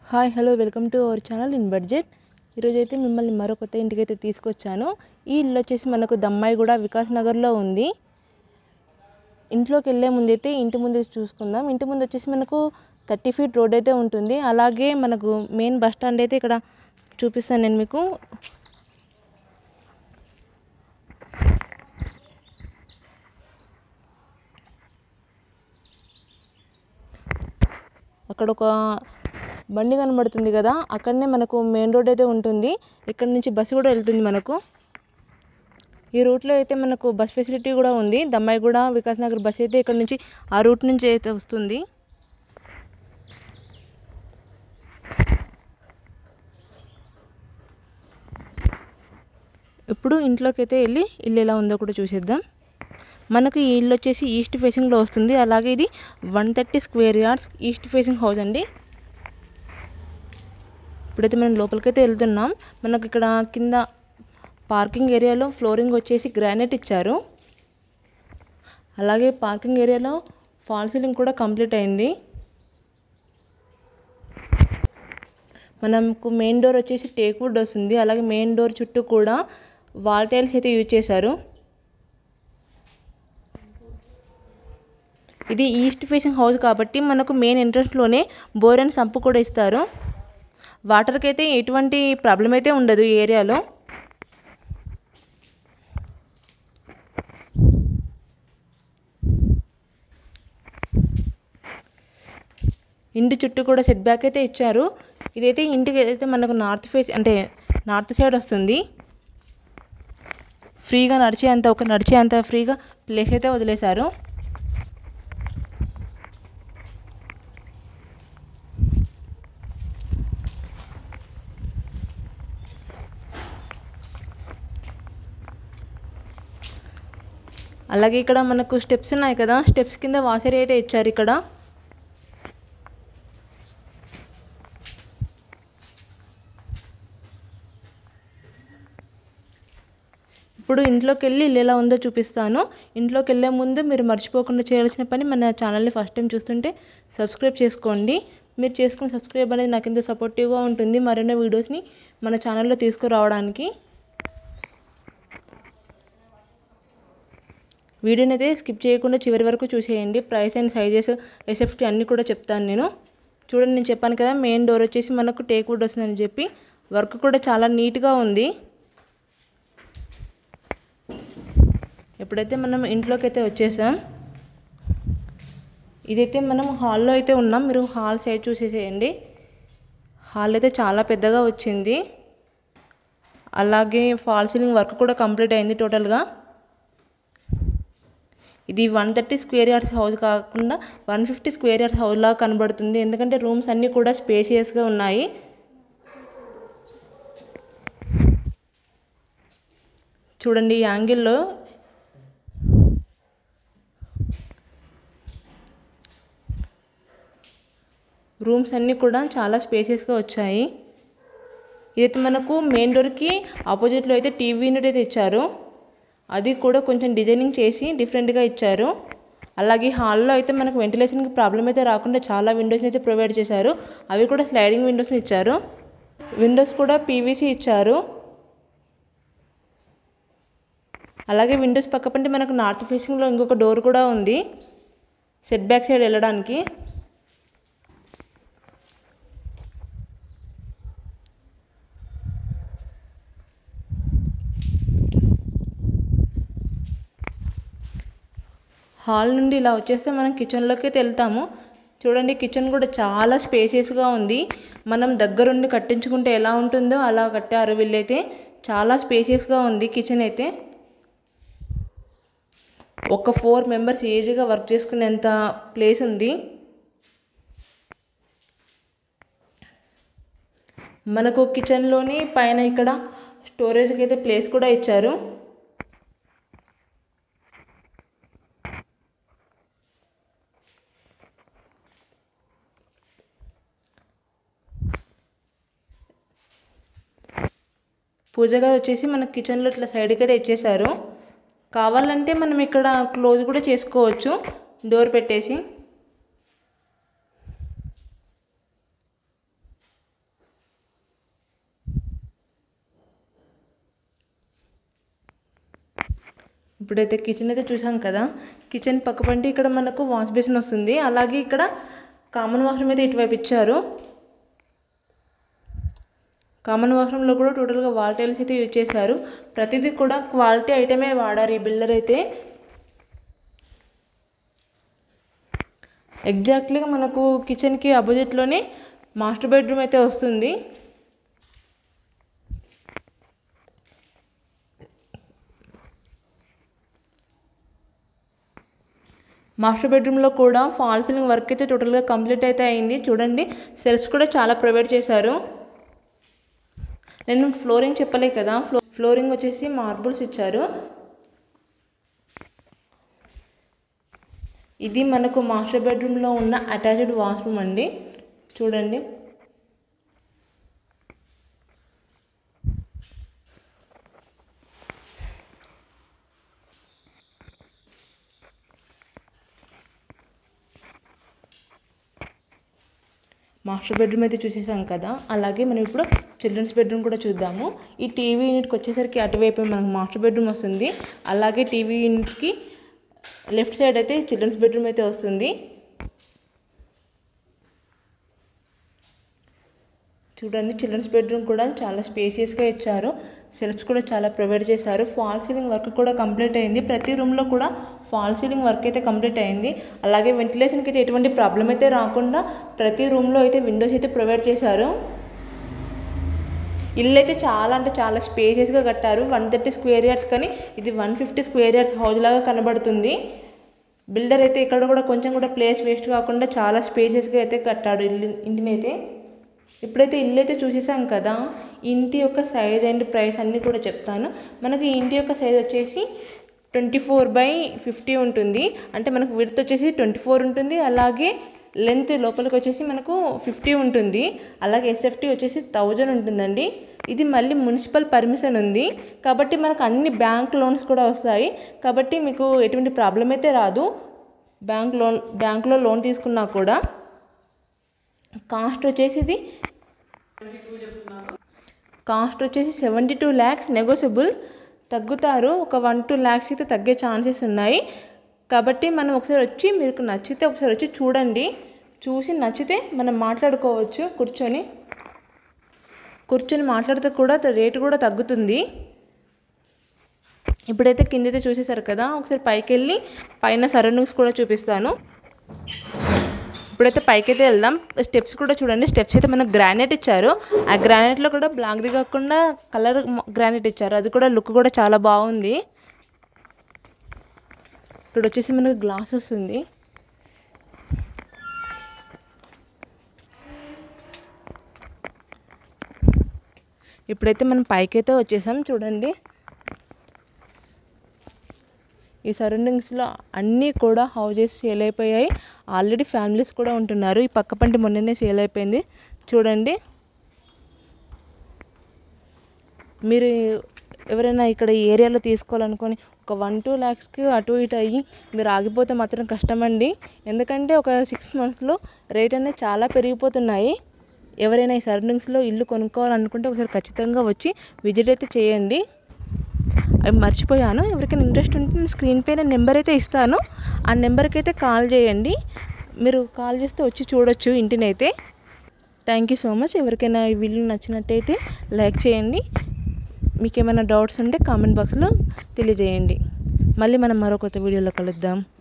Hi hello welcome to our channel in budget. ఈరోజు అయితే మిమ్మల్ని మరో కొత్త ఇంటికైతే తీసుకొచ్చాను. ఈ ఇల్లు వచ్చేసి మనకు దమ్మాయిగూడ వికాస్ నగర్లో ఉంది. ఇంట్లోకి వెళ్ళే ముందు అయితే ఇంటి ముందు చూసుకుందాం. ఇంటి ముందు వచ్చేసి మనకు 30 ఫీట్ రోడ్ అయితే ఉంటుంది. అలాగే మనకు మెయిన్ బస్ స్టాండ్ అయితే ఇక్కడ చూపిస్తాను నేను మీకు. అక్కడ ఒక బండి కనబడుతుంది కదా, అక్కడనే మనకు మెయిన్ రోడ్ అయితే ఉంటుంది. ఇక్కడ నుంచి బస్సు కూడా వెళ్తుంది మనకు. ఈ రూట్లో అయితే మనకు బస్ ఫెసిలిటీ కూడా ఉంది. దమ్మాయిగూడ వికాస్ నగర్ బస్ అయితే ఇక్కడ నుంచి ఆ రూట్ నుంచి అయితే వస్తుంది. ఇప్పుడు ఇంట్లోకి అయితే వెళ్ళి ఇల్లు ఎలా ఉందో కూడా చూసేద్దాం. మనకు ఈ ఇల్లు వచ్చేసి ఈస్ట్ ఫేసింగ్లో వస్తుంది. అలాగే ఇది 130 square yards east facing house అండి. ఇప్పుడైతే మనం లోపలికైతే వెళ్తున్నాం. మనకు ఇక్కడ కింద పార్కింగ్ ఏరియాలో ఫ్లోరింగ్ వచ్చేసి గ్రానైట్ ఇచ్చారు. అలాగే పార్కింగ్ ఏరియాలో ఫాల్ సీలింగ్ కూడా కంప్లీట్ అయింది. మనకు మెయిన్ డోర్ వచ్చేసి టేక్ వుడ్ వస్తుంది. అలాగే మెయిన్ డోర్ చుట్టూ కూడా వాల్ టైల్స్ అయితే యూజ్ చేశారు. ఇది ఈస్ట్ ఫేసింగ్ హౌస్ కాబట్టి మనకు మెయిన్ ఎంట్రన్స్లోనే బోర్ అండ్ సంపు కూడా ఇస్తారు. వాటర్కి అయితే ఎటువంటి ప్రాబ్లం అయితే ఉండదు ఈ ఏరియాలో. ఇంటి చుట్టూ కూడా సెట్ బ్యాక్ అయితే ఇచ్చారు. ఇదైతే ఇంటికి అయితే మనకు నార్త్ ఫేస్ అంటే నార్త్ సైడ్ వస్తుంది. ఫ్రీగా నడిచేంత ఫ్రీగా ప్లేస్ అయితే వదిలేశారు. అలాగే ఇక్కడ మనకు స్టెప్స్ ఉన్నాయి కదా, స్టెప్స్ కింద వాసరి అయితే ఇచ్చారు ఇక్కడ. ఇప్పుడు ఇంట్లోకి వెళ్ళి ఇల్లు ఎలా ఉందో చూపిస్తాను. ఇంట్లోకి వెళ్ళే ముందు మీరు మర్చిపోకుండా చేయాల్సిన పని, మన ఛానల్ని ఫస్ట్ టైం చూస్తుంటే సబ్స్క్రైబ్ చేసుకోండి. మీరు చేసుకున్న సబ్స్క్రైబ్ అనేది నాకు ఎంతో సపోర్టివ్గా ఉంటుంది మరిన్ని వీడియోస్ని మన ఛానల్లో తీసుకురావడానికి. వీడియోని అయితే స్కిప్ చేయకుండా చివరి వరకు చూసేయండి. ప్రైస్ అండ్ సైజెస్ ఎస్ఎఫ్టీ అన్నీ కూడా చెప్తాను నేను. చూడండి, నేను చెప్పాను కదా మెయిన్ డోర్ వచ్చేసి మనకు టేక్ వుడ్ వస్తుందని చెప్పి. వర్క్ కూడా చాలా నీట్గా ఉంది. ఎప్పుడైతే మనం ఇంట్లోకి అయితే వచ్చేసాం, ఇదైతే మనం హాల్లో అయితే ఉన్నాం. మీరు హాల్ సైజ్ చూసేసేయండి. హాల్ అయితే చాలా పెద్దగా వచ్చింది. అలాగే ఫాల్ సీలింగ్ వర్క్ కూడా కంప్లీట్ అయింది టోటల్గా. ఇది 130 స్క్వేర్ యార్డ్స్ హౌస్ కాకుండా 150 స్క్వేర్ యార్డ్స్ హౌస్ లాగా కనబడుతుంది. ఎందుకంటే రూమ్స్ అన్నీ కూడా స్పేషియస్గా ఉన్నాయి. చూడండి ఈ యాంగిల్లో రూమ్స్ అన్నీ కూడా చాలా స్పేషియస్గా వచ్చాయి. ఇదైతే మనకు మెయిన్ డోర్కి ఆపోజిట్లో అయితే టీవీ యూనిట్ అయితే ఇచ్చారు. అది కూడా కొంచెం డిజైనింగ్ చేసి డిఫరెంట్గా ఇచ్చారు. అలాగే హాల్లో అయితే మనకు వెంటిలేషన్కి ప్రాబ్లం అయితే రాకుండా చాలా విండోస్ని అయితే ప్రొవైడ్ చేశారు. అవి కూడా స్లైడింగ్ విండోస్ని ఇచ్చారు. విండోస్ కూడా పీవీసీ ఇచ్చారు. అలాగే విండోస్ పక్కపంటే మనకు నార్త్ ఫేసింగ్లో ఇంకొక డోర్ కూడా ఉంది సెట్ బ్యాక్ సైడ్ వెళ్ళడానికి. హాల్ నుండి ఇలా వచ్చేస్తే మనం కిచెన్లోకి అయితే వెళ్తాము. చూడండి, కిచెన్ కూడా చాలా స్పేసియస్గా ఉంది. మనం దగ్గరుండి కట్టించుకుంటే ఎలా ఉంటుందో అలా కట్టారు వీళ్ళైతే. చాలా స్పేసియస్గా ఉంది కిచెన్ అయితే. ఒక 4 మెంబర్స్ ఈజీగా వర్క్ చేసుకునేంత ప్లేస్ ఉంది. మనకు కిచెన్లోని పైన ఇక్కడ స్టోరేజ్కి అయితే ప్లేస్ కూడా ఇచ్చారు. పూజ గది వచ్చేసి మన కిచెన్లో ఇట్లా సైడ్కి అయితే ఇచ్చేసారు. కావాలంటే మనం ఇక్కడ క్లోజ్ కూడా చేసుకోవచ్చు డోర్ పెట్టేసి. ఇప్పుడైతే కిచెన్ అయితే చూసాం కదా. కిచెన్ పక్కపంటి ఇక్కడ మనకు వాష్ బేసిన్ వస్తుంది. అలాగే ఇక్కడ కామన్ వాష్రూమ్ అయితే ఇటువైపు ఇచ్చారు. కామన్ వాష్రూమ్లో కూడా టోటల్గా వాల్ టైల్స్ అయితే యూజ్ చేశారు. ప్రతిదీ కూడా క్వాలిటీ ఐటమే వాడారు ఈ బిల్డర్ అయితే. ఎగ్జాక్ట్లీగా మనకు కిచెన్కి అపోజిట్లోనే మాస్టర్ బెడ్రూమ్ అయితే వస్తుంది. మాస్టర్ బెడ్రూమ్లో కూడా ఫాల్ సీలింగ్ వర్క్ అయితే టోటల్గా కంప్లీట్ అయితే అయింది. చూడండి, సెల్ఫ్స్ కూడా చాలా ప్రొవైడ్ చేశారు. నేను ఫ్లోరింగ్ చెప్పలే కదా, ఫ్లోరింగ్ వచ్చేసి మార్బుల్స్ ఇచ్చారు. ఇది మనకు మాస్టర్ బెడ్రూమ్లో ఉన్న అటాచ్డ్ వాష్రూమ్ అండి. చూడండి, మాస్టర్ బెడ్రూమ్ అయితే చూసేసాం కదా. అలాగే మనం ఇప్పుడు చిల్డ్రన్స్ బెడ్రూమ్ కూడా చూద్దాము. ఈ టీవీ యూనిట్కి వచ్చేసరికి అటువైపు మనకు మాస్టర్ బెడ్రూమ్ వస్తుంది. అలాగే టీవీ యూనిట్కి లెఫ్ట్ సైడ్ అయితే చిల్డ్రన్స్ బెడ్రూమ్ అయితే వస్తుంది. చూడండి, చిల్డ్రన్స్ బెడ్రూమ్ కూడా చాలా స్పేసియస్గా ఇచ్చారు. సెల్ఫ్స్ కూడా చాలా ప్రొవైడ్ చేశారు. ఫాల్ సీలింగ్ వర్క్ కూడా కంప్లీట్ అయింది. ప్రతి రూమ్లో కూడా ఫాల్ సీలింగ్ వర్క్ అయితే కంప్లీట్ అయింది. అలాగే వెంటిలేషన్కి అయితే ఎటువంటి ప్రాబ్లం అయితే రాకుండా ప్రతి రూమ్లో అయితే విండోస్ అయితే ప్రొవైడ్ చేశారు. ఇల్లు అయితే చాలా అంటే చాలా స్పేసియస్గా కట్టారు. 130 స్క్వేర్ యార్డ్స్ కానీ ఇది 150 స్క్వేర్ యార్డ్స్ హౌస్ లాగా కనబడుతుంది. బిల్డర్ అయితే ఇక్కడ కూడా కొంచెం కూడా ప్లేస్ వేస్ట్ కాకుండా చాలా స్పేసియస్గా అయితే కట్టాడు ఇంటిని అయితే. ఇప్పుడైతే ఇల్లు అయితే చూసేసాం కదా. ఇంటి యొక్క సైజ్ అండ్ ప్రైస్ అన్నీ కూడా చెప్తాను. మనకి ఇంటి యొక్క సైజ్ వచ్చేసి 24/50 ఉంటుంది. అంటే మనకు విడ్త్ వచ్చేసి 24 ఉంటుంది. అలాగే లెంత్ లోపలికి వచ్చేసి మనకు 50 ఉంటుంది. అలాగే ఎస్ఎఫ్టీ వచ్చేసి 1000 ఉంటుందండి. ఇది మళ్ళీ మున్సిపల్ పర్మిషన్ ఉంది కాబట్టి మనకు అన్ని బ్యాంక్ లోన్స్ కూడా వస్తాయి. కాబట్టి మీకు ఎటువంటి ప్రాబ్లం అయితే రాదు. బ్యాంక్లో లోన్ తీసుకున్నా కూడా. కాస్ట్ వచ్చేసి 72 lakhs నెగోషియబుల్. తగ్గుతారు, ఒక 1-2 lakhs అయితే తగ్గే ఛాన్సెస్ ఉన్నాయి. కాబట్టి మనం ఒకసారి వచ్చి మీకు నచ్చితే ఒకసారి వచ్చి చూడండి. చూసి నచ్చితే మనం మాట్లాడుకోవచ్చు. కూర్చొని మాట్లాడితే కూడా రేటు కూడా తగ్గుతుంది. ఇప్పుడైతే కిందైతే చూసేసారు కదా. ఒకసారి పైకి వెళ్ళి పైన సరౌండింగ్స్ కూడా చూపిస్తాను. ఇప్పుడైతే పైకి అయితే వెళ్దాం. స్టెప్స్ కూడా చూడండి. స్టెప్స్ అయితే మనకు గ్రానైట్ ఇచ్చారు. ఆ గ్రానైట్లో కూడా బ్లాక్ది కాకుండా కలర్ గ్రానైట్ ఇచ్చారు. అది కూడా లుక్ కూడా చాలా బాగుంది. ఇక్కడ వచ్చేసి మనకు గ్లాస్ వస్తుంది. ఇప్పుడైతే మనం పైకైతే వచ్చేసాం. చూడండి, ఈ సరౌండింగ్స్లో అన్నీ కూడా హౌజెస్ సేల్ అయిపోయాయి. ఆల్రెడీ ఫ్యామిలీస్ కూడా ఉంటున్నారు. ఈ పక్క పంటి మొన్ననే సేల్ అయిపోయింది. చూడండి, మీరు ఎవరైనా ఇక్కడ ఈ ఏరియాలో తీసుకోవాలనుకొని ఒక 1-2 lakhsకి అటు ఇటు అయ్యి మీరు ఆగిపోతే మాత్రం కష్టమండి. ఎందుకంటే ఒక 6 monthsలో రేట్ అనేది చాలా పెరిగిపోతున్నాయి. ఎవరైనా ఈ సరౌండింగ్స్లో ఇల్లు కొనుక్కోవాలనుకుంటే ఒకసారి ఖచ్చితంగా వచ్చి విజిట్ అయితే చేయండి. అవి మర్చిపోయాను, ఎవరికైనా ఇంట్రెస్ట్ ఉంటే నేను స్క్రీన్ పైన నెంబర్ అయితే ఇస్తాను. ఆ నెంబర్కి అయితే కాల్ చేయండి. మీరు కాల్ చేస్తే వచ్చి చూడొచ్చు ఇంటిని అయితే. Thank you so much. ఎవరికైనా ఈ వీడియో నచ్చినట్టయితే లైక్ చేయండి. మీకు ఏమైనా డౌట్స్ ఉంటే కామెంట్ బాక్స్లో తెలియజేయండి. మళ్ళీ మనం మరో కొత్త వీడియోలో కలుద్దాం.